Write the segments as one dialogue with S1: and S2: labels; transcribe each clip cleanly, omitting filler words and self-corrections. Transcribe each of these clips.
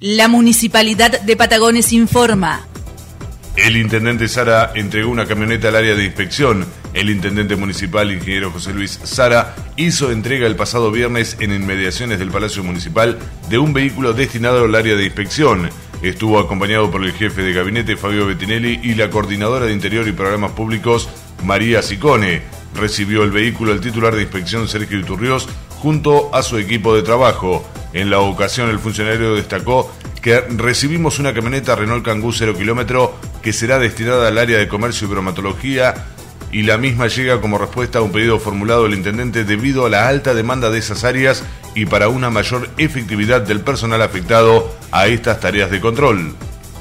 S1: La Municipalidad de Patagones informa.
S2: El intendente Sara entregó una camioneta al área de inspección. El intendente municipal, ingeniero José Luis Sara, hizo entrega el pasado viernes en inmediaciones del Palacio Municipal de un vehículo destinado al área de inspección. Estuvo acompañado por el jefe de gabinete Fabio Bettinelli y la coordinadora de Interior y Programas Públicos María Sicone. Recibió el vehículo el titular de inspección Sergio Iturriós junto a su equipo de trabajo. En la ocasión el funcionario destacó que recibimos una camioneta Renault Kangoo 0 kilómetro que será destinada al área de comercio y bromatología, y la misma llega como respuesta a un pedido formulado del intendente debido a la alta demanda de esas áreas y para una mayor efectividad del personal afectado a estas tareas de control.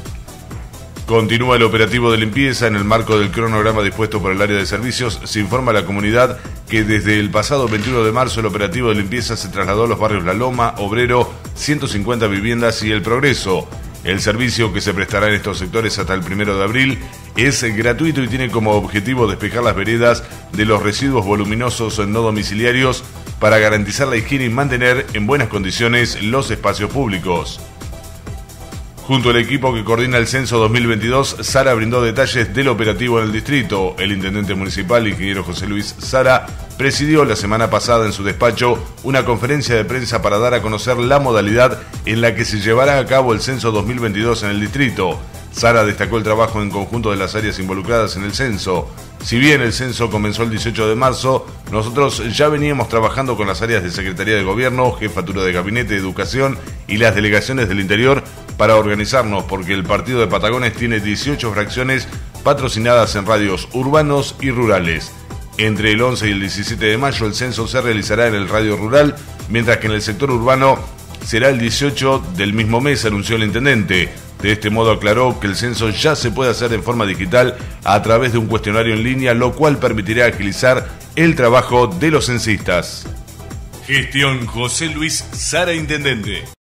S2: Continúa el operativo de limpieza en el marco del cronograma dispuesto por el área de servicios. Se informa a la comunidad que desde el pasado 21 de marzo el operativo de limpieza se trasladó a los barrios La Loma, Obrero, 150 Viviendas y El Progreso. El servicio que se prestará en estos sectores hasta el 1 de abril es gratuito y tiene como objetivo despejar las veredas de los residuos voluminosos no domiciliarios para garantizar la higiene y mantener en buenas condiciones los espacios públicos. Junto al equipo que coordina el censo 2022, Sara brindó detalles del operativo en el distrito. El intendente municipal, ingeniero José Luis Sara, presidió la semana pasada en su despacho una conferencia de prensa para dar a conocer la modalidad en la que se llevará a cabo el censo 2022 en el distrito. Sara destacó el trabajo en conjunto de las áreas involucradas en el censo. Si bien el censo comenzó el 18 de marzo, nosotros ya veníamos trabajando con las áreas de Secretaría de Gobierno, Jefatura de Gabinete, Educación y las delegaciones del interior para organizarnos, porque el partido de Patagones tiene 18 fracciones patrocinadas en radios urbanos y rurales. Entre el 11 y el 17 de mayo el censo se realizará en el radio rural, mientras que en el sector urbano será el 18 del mismo mes, anunció el intendente. De este modo aclaró que el censo ya se puede hacer en forma digital a través de un cuestionario en línea, lo cual permitirá agilizar el trabajo de los censistas. Gestión José Luis Sara, intendente.